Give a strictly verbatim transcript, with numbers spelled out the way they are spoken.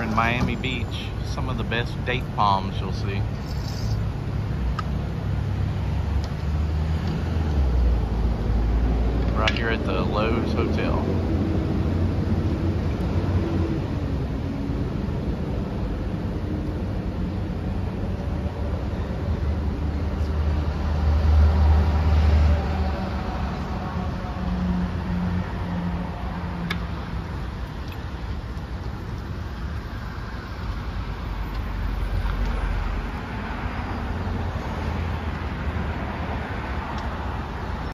in Miami Beach. Some of the best date palms you'll see. Right here at the Loews Hotel.